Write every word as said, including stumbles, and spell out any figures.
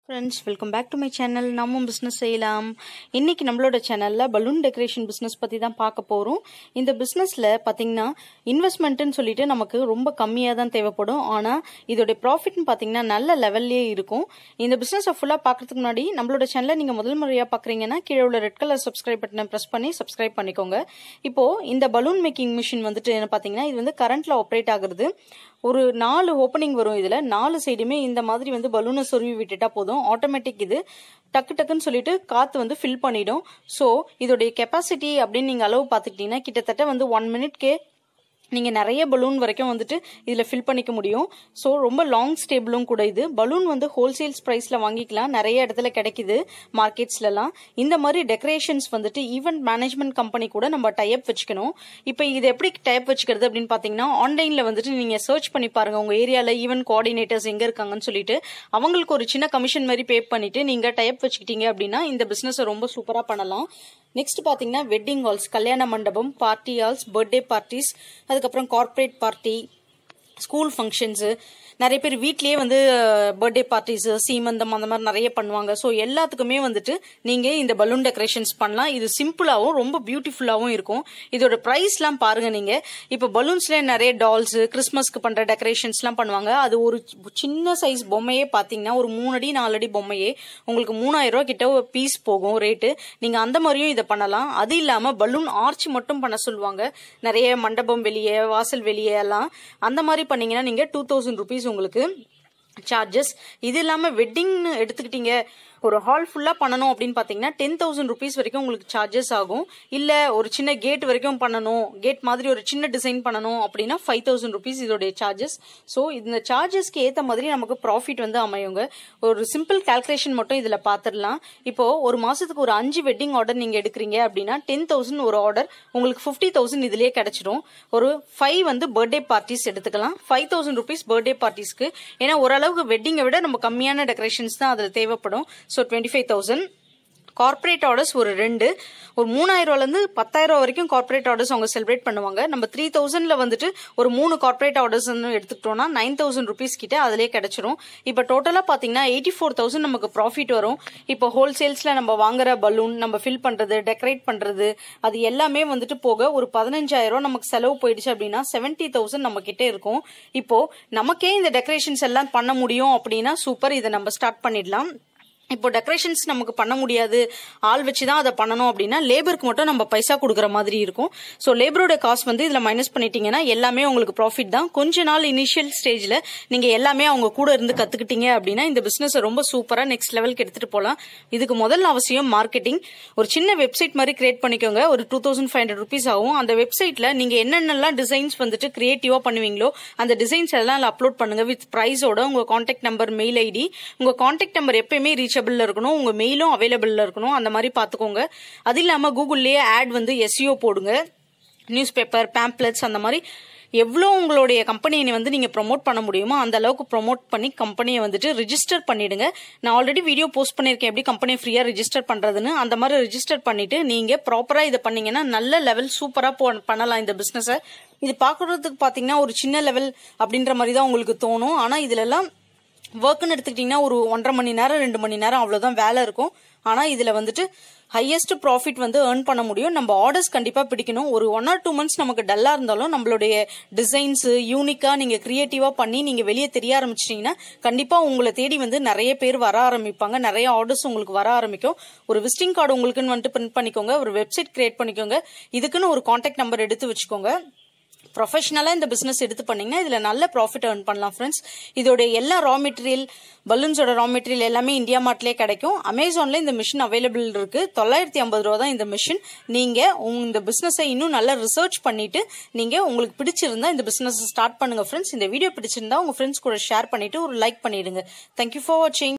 Friends, welcome back to my channel. Namum business seiyalaam. இன்னைக்கு நம்மளோட சேனல்ல பலூன் டெக்கரேஷன் பிசினஸ் பத்தி தான் பார்க்க போறோம். இந்த பிசினஸ்ல பாத்தீங்கன்னா இன்வெஸ்ட்மென்ட்னு சொல்லிட்டு நமக்கு ரொம்ப கம்மியா தான் தேவைப்படும். ஆனா இதோட ப்ராஃபிட்னு பாத்தீங்கன்னா நல்ல லெவல்லயே இருக்கும். இந்த பிசினஸை ஃபுல்லா பார்க்கிறதுக்கு முன்னாடி நம்மளோட சேனலை நீங்க முதல் முறையா பாக்குறீங்கன்னா கீழே உள்ள ரெட் கலர் சப்ஸ்கிரைப் பட்டனை பிரஸ் பண்ணி சப்ஸ்கிரைப் பண்ணிக்கோங்க. இப்போ இந்த பலூன் மேக்கிங் மிஷின் வந்துட்டு என்ன பாத்தீங்கன்னா இது வந்து கரண்ட்ல ஆப்ரேட் ஆகுறது. ஒரு நாலு ஓப்பனிங் வரும். இதுல நாலு சைடுமே இந்த மாதிரி வந்து பலூனை சொருவி விட்டுட்டா போதும். ஆட்டோமேட்டிக் இது டக்கு டக்குன்னு சொல்லிட்டு காத்து வந்து ஃபில் பண்ணிடும். ஸோ இதோடைய கெப்பாசிட்டி அப்படின்னு நீங்க அளவு பார்த்துக்கிட்டீங்கன்னா கிட்டத்தட்ட வந்து ஒன் மினிட்கே நீங்க நிறைய பலூன் வரைக்கும் வந்துட்டு இதுல ஃபில் பண்ணிக்க முடியும். ஸோ ரொம்ப லாங் ஸ்டேபிளும் கூட. இது பலூன் வந்து ஹோல்சேல்ஸ் பிரைஸ்ல வாங்கிக்கலாம், நிறைய இடத்துல கிடைக்குது மார்க்கெட்ஸ்லாம். இந்த மாதிரி டெக்கரேஷன்ஸ் வந்துட்டு ஈவென்ட் மேனேஜ்மெண்ட் கம்பெனி கூட நம்ம டைப் வச்சுக்கணும். இப்போ இது எப்படி டைப் வச்சுக்கிறது அப்படின்னு பாத்தீங்கன்னா ஆன்லைன்ல வந்துட்டு நீங்க சர்ச் பண்ணி பாருங்க உங்க ஏரியால ஈவென்ட் கோஆர்டினேட்டர்ஸ் எங்க இருக்காங்கன்னு சொல்லிட்டு அவங்களுக்கு ஒரு சின்ன கமிஷன் மாதிரி பே பண்ணிட்டு நீங்க டைப் வச்சுக்கிட்டீங்க அப்படின்னா இந்த பிசினஸ் ரொம்ப சூப்பரா பண்ணலாம். நெக்ஸ்ட் பாத்தீங்கன்னா வெட்டிங் ஹால்ஸ், கல்யாண மண்டபம், பார்ட்டி ஹால்ஸ், பர்த்டே பார்ட்டிஸ், அதுக்கப்புறம் கார்ப்பரேட் பார்ட்டி, ஸ்கூல் ஃபங்க்ஷன்ஸ், நிறைய பேர் வீட்லயே வந்து பர்த்டே பார்ட்டிஸ், சீமந்தம் அந்த மாதிரி நிறைய பண்ணுவாங்க. ஸோ எல்லாத்துக்குமே வந்துட்டு நீங்க இந்த பலூன் டெக்கரேஷன்ஸ் பண்ணலாம். இது சிம்பிளாவும் ரொம்ப பியூட்டிஃபுல்லாவும் இருக்கும். இதோட பிரைஸ் எல்லாம் பாருங்க. நீங்க இப்ப பலூன்ஸ்ல நிறைய டால்ஸ், கிறிஸ்மஸ்க்கு பண்ற டெக்கரேஷன்ஸ் எல்லாம் பண்ணுவாங்க. அது ஒரு சின்ன சைஸ் பொம்மையே பாத்தீங்கன்னா ஒரு மூணு அடி நாலு அடி பொம்மையே உங்களுக்கு மூணாயிரம் ரூபாய் கிட்ட பீஸ் போகும் ரேட்டு. நீங்க அந்த மாதிரியும் இதை பண்ணலாம். அது இல்லாம பலூன் ஆர்ச் மட்டும் பண்ண சொல்லுவாங்க நிறைய மண்டபம் வெளியே, வாசல் வெளியே எல்லாம். அந்த மாதிரி பண்ணீங்கன்னா நீங்க டூ தௌசண்ட் ருபீஸ் உங்களுக்கு சார்ஜஸ். இது இல்லாம வெட்டிங் எடுத்துக்கிட்டீங்க, ஒரு ஹால் ஃபுல்லா பண்ணணும் அப்படின்னு பாத்தீங்கன்னா டென் தௌசண்ட் ருபீஸ் வரைக்கும் உங்களுக்கு சார்ஜஸ் ஆகும். இல்ல ஒரு சின்ன கேட் வரைக்கும் பண்ணணும், கேட் மாதிரி ஒரு சின்ன டிசைன் பண்ணணும் அப்படின்னா ஃபைவ் தௌசண்ட் ருபீஸ் இதோடைய சார்ஜஸ். ஸோ இந்த சார்ஜஸ்க்கு ஏத்த மாதிரி நமக்கு ப்ராஃபிட் வந்து அமையுங்க. ஒரு சிம்பிள் கால்குலேஷன் மட்டும் இதுல பாத்துடலாம். இப்போ ஒரு மாசத்துக்கு ஒரு அஞ்சு வெட்டிங் ஆர்டர் நீங்க எடுக்கிறீங்க அப்படின்னா டென் தௌசண்ட் ஒரு ஆர்டர் உங்களுக்கு பிப்டி தௌசண்ட் இதுலயே கிடைச்சிடும். ஒரு ஃபைவ் வந்து பர்த்டே பார்ட்டிஸ் எடுத்துக்கலாம். ஃபைவ் தௌசண்ட் ருபீஸ் பர்த்டே பார்ட்டிஸ்க்கு. ஏன்னா ஓரளவுக்கு வெட்டிங்கை விட நம்ம கம்மியான டெக்கரேஷன்ஸ் தான் அதுல தேவைப்படும். So twenty five thousand. Corporate orders ஒரு ரெண்டு, ஒரு மூணாயிரம் ரூபாயில இருந்து பத்தாயிரம் ரூபாய் வரைக்கும் கார்பரேட் ஆர்டர்ஸ் அவங்க செலிப்ரேட் பண்ணுவாங்க. நம்ம த்ரீ தௌசண்ட்ல வந்துட்டு ஒரு மூணு கார்பரேட் ஆர்டர்ஸ் எடுத்துக்கிட்டோம்னா நைன் தௌசண்ட் ருபீஸ் கிட்ட அதிலே கிடைச்சிரும். இப்ப டோட்டலா பாத்தீங்கன்னா எயிட்டி ஃபோர் தௌசண்ட் நமக்கு ப்ராஃபிட் வரும். இப்போ ஹோல்சேல்ஸ்ல நம்ம வாங்குற பலூன் நம்ம ஃபில் பண்றது, டெக்கரேட் பண்றது, அது எல்லாமே வந்துட்டு போக ஒரு பதினஞ்சாயிரம் ரூபாய் நமக்கு செலவு போயிடுச்சு அப்படின்னா செவன்டி தௌசண்ட் நம்ம கிட்ட இருக்கும். இப்போ நமக்கே இந்த டெக்கரேஷன்ஸ் எல்லாம் பண்ண முடியும் அப்படின்னா சூப்பர், இதை நம்ம ஸ்டார்ட் பண்ணிடலாம். இப்போ டெக்கரேஷன்ஸ் நமக்கு பண்ண முடியாது, ஆள் வச்சுதான் அதை பண்ணணும் அப்படின்னா லேபருக்கு மட்டும் நம்ம பைசா கொடுக்குற மாதிரி இருக்கும். ஸோ லேபரோட காஸ்ட் வந்து இதுல மைனஸ் பண்ணிட்டீங்கன்னா எல்லாமே உங்களுக்கு ப்ராஃபிட் தான். கொஞ்ச நாள் இனிஷியல் ஸ்டேஜ்ல நீங்க எல்லாமே அவங்க கூட இருந்து கத்துக்கிட்டீங்க அப்படின்னா இந்த பிசினஸ் ரொம்ப சூப்பரா நெக்ஸ்ட் லெவலுக்கு எடுத்துட்டு போகலாம். இதுக்கு முதல் அவசியம் மார்க்கெட்டிங். ஒரு சின்ன வெப்சைட் மாதிரி கிரியேட் பண்ணிக்கோங்க. ஒரு two thousand five hundred rupees ஆகும். அந்த வெப்சைட்ல நீங்க என்னென்னலாம் டிசைன்ஸ் வந்துட்டு கிரியேட்டிவா பண்ணுவீங்களோ அந்த டிசைன்ஸ் எல்லாம் அப்லோட் பண்ணுங்க வித் பிரைஸோட. உங்க கான்டாக்ட் நம்பர், மெயில் ஐடி, உங்க கான்டாக்ட் நம்பர் எப்பயுமே ரீச் இருக்கணும், உங்க மெயிலும் அவைலபிள் இருக்கணும். அந்த மாதிரி பாத்துக்கோங்க. அது இல்லாம கூகுள்லயே ஆட் வந்து எஸ்இஓ போடுங்க. நியூஸ் பேப்பர், பேம்ப்ளெட்ஸ், அந்த மாதிரி எவ்வளவு உங்களுடைய கம்பெனியை வந்து நீங்க ப்ரொமோட் பண்ண முடியுமோ அந்த அளவுக்கு ப்ரொமோட் பண்ணி கம்பெனியை வந்துட்டு ரிஜிஸ்டர் பண்ணிடுங்க. நான் ஆல்ரெடி வீடியோ போஸ்ட் பண்ணிருக்கேன் எப்படி கம்பெனியை ஃப்ரீயா ரிஜிஸ்டர் பண்றதுன்னு. அந்த மாதிரி ரிஜிஸ்டர் பண்ணிட்டு நீங்க ப்ராப்பரா இதை பண்ணீங்கன்னா நல்ல லெவல் சூப்பரா பண்ணலாம் இந்த பிசினஸ். இது பாக்குறதுக்கு பாத்தீங்கன்னா ஒரு சின்ன லெவல் அப்படின்ற மாதிரி தான் உங்களுக்கு தோணும். ஆனா இதுல எல்லாம் ஒர்க்னு எடுத்துக்கிட்டீங்கன்னா ஒரு ஒன்றரை மணி நேரம் ரெண்டு மணி நேரம் அவ்வளவுதான் வேலை இருக்கும். ஆனா இதுல வந்துட்டு ஹையஸ்ட் ப்ராஃபிட் வந்து ஏர்ன் பண்ண முடியும். நம்ம ஆர்டர்ஸ் கண்டிப்பா பிடிக்கணும். ஒரு ஒன் ஆர் டூ மந்த்ஸ் நமக்கு டல்லா இருந்தாலும் நம்மளுடைய டிசைன்ஸ் யூனிக்கா நீங்க கிரியேட்டிவா பண்ணி நீங்க வெளியே தெரிய ஆரம்பிச்சிட்டீங்கன்னா கண்டிப்பா உங்களை தேடி வந்து நிறைய பேர் வர ஆரம்பிப்பாங்க. நிறைய ஆர்டர்ஸ் உங்களுக்கு வர ஆரம்பிக்கும். ஒரு விசிட்டிங் கார்டு உங்களுக்குன்னு வந்துட்டு பிரிண்ட் பண்ணிக்கோங்க. ஒரு வெப்சைட் கிரியேட் பண்ணிக்கோங்க. இதுக்குன்னு ஒரு கான்டாக்ட் நம்பர் எடுத்து வச்சுக்கோங்க. ப்ரொஃபஷனலா இந்த பிசினஸ் எடுத்து பண்ணீங்கன்னா இதுல நல்ல ப்ராஃபிட் ஏர்ன் பண்ணலாம் ஃப்ரெண்ட்ஸ். இதோட எல்லா ரா மெட்டீரியல், பலூன்ஸோட ரா மெட்டீரியல் எல்லாமே இந்தியா மார்ட்லயே கிடைக்கும். அமேசான்ல இந்த மிஷின் அவைலபிள் இருக்கு. தொள்ளாயிரத்தி ஐம்பது ரூபா தான் இந்த மிஷின். நீங்க இந்த பிசினஸை இன்னும் நல்லா ரிசர்ச் பண்ணிட்டு நீங்க உங்களுக்கு பிடிச்சிருந்தா இந்த பிசினஸ் ஸ்டார்ட் பண்ணுங்க ஃப்ரெண்ட்ஸ். இந்த வீடியோ பிடிச்சிருந்தா உங்க ஃப்ரெண்ட்ஸ் கூட ஷேர் பண்ணிட்டு ஒரு லைக் பண்ணிடுங்க. தேங்க்யூ ஃபார் வாட்சிங்.